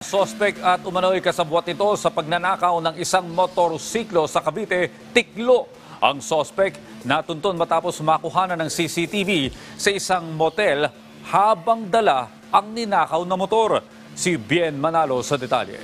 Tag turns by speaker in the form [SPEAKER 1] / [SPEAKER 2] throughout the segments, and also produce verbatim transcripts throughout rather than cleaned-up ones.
[SPEAKER 1] Sospek at umano'y kasabwat ito sa pagnanakaw ng isang motorsiklo sa Cavite, Tiklo. Ang sospek natuntun matapos makuhanan ng C C T V sa isang motel habang dala ang ninakaw na motor. Si Bien Manalo sa detalye.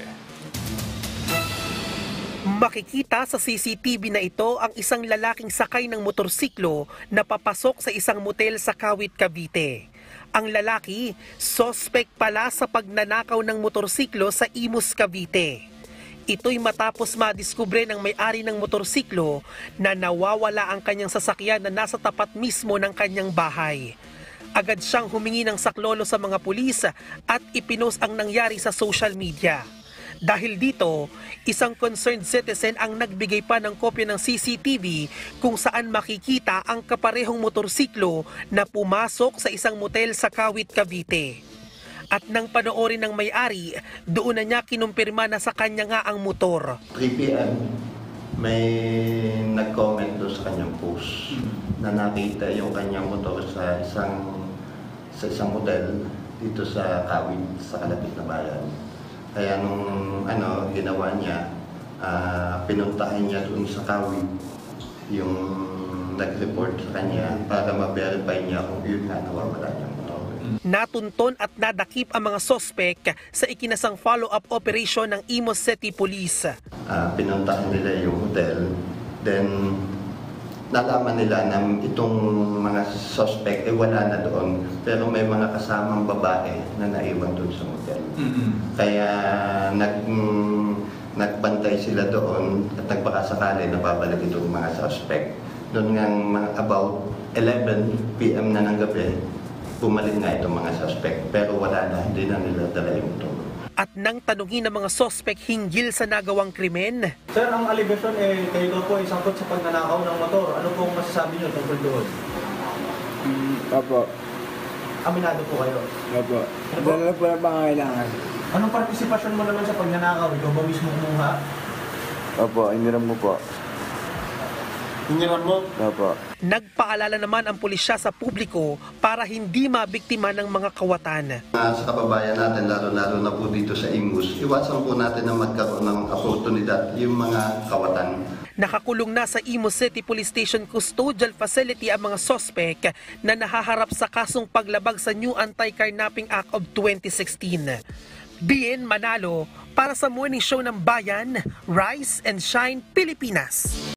[SPEAKER 2] Makikita sa C C T V na ito ang isang lalaking sakay ng motorsiklo na papasok sa isang motel sa Kawit, Cavite. Ang lalaki, sospek pala sa pagnanakaw ng motorsiklo sa Imus, Cavite. Ito'y matapos madiskubre ng may-ari ng motorsiklo na nawawala ang kanyang sasakyan na nasa tapat mismo ng kanyang bahay. Agad siyang humingi ng saklolo sa mga pulis at ipinost ang nangyari sa social media. Dahil dito, isang concerned citizen ang nagbigay pa ng kopya ng C C T V kung saan makikita ang kaparehong motorsiklo na pumasok sa isang motel sa Kawit, Cavite. At nang panoorin ng may-ari, doon na niya kinumpirma na sa kanya nga ang motor.
[SPEAKER 3] three p m may nag-comment doon sa kanyang post na nakita yung kanyang motor sa isang sa isang motel dito sa Kawit, sa kalapit na bayan. Kaya nung ano, ginawa niya, uh, pinuntahan niya doon sa Kawit yung nag-report sa kanya para ma-verify niya kung yun nga nawawala niyang motor.
[SPEAKER 2] Natunton at nadakip ang mga sospek sa ikinasang follow-up operation ng Imus City Police.
[SPEAKER 3] Uh, pinuntahan nila yung hotel, then nalaman nila na itong mga suspect eh wala na doon, pero may mga kasamang babae na naiwan doon sa hotel. Mm-hmm. Kaya nag, mm, nagbantay sila doon at nagpakasakali na babalik itong mga suspect. Doon nga mga about eleven p m na ng gabi, bumalik nga itong mga suspect, pero wala na, hindi na nila dala yung motor.
[SPEAKER 2] At nang tanungin ng mga sospek hinggil sa nagawang krimen.
[SPEAKER 4] Sir, ang allegation eh, kayo po ay sangkot sa pagnanakaw ng motor. Ano pong masasabi niyo tungkol doon?
[SPEAKER 5] Mm, opo.
[SPEAKER 4] Aminado po kayo?
[SPEAKER 5] Opo. Dala po na pangailangan.
[SPEAKER 4] Anong partisipasyon mo naman sa pagnanakaw? Ikaw ba mismo kumuha?
[SPEAKER 5] Opo, iniram mo po.
[SPEAKER 4] Hiniram mo?
[SPEAKER 5] Opo.
[SPEAKER 2] Nagpaalala naman ang pulisya sa publiko para hindi mabiktima ng mga kawatan.
[SPEAKER 3] Uh, sa kababayan natin, lalo-lalo na po dito sa Imus, iwasan po natin na magkaroon ng oportunidad yung mga kawatan.
[SPEAKER 2] Nakakulong na sa Imus City Police Station Custodial Facility ang mga sospek na nahaharap sa kasong paglabag sa New Anti-Carnapping Act of twenty sixteen. Bien Manalo para sa Morning Show ng Bayan, Rise and Shine, Pilipinas.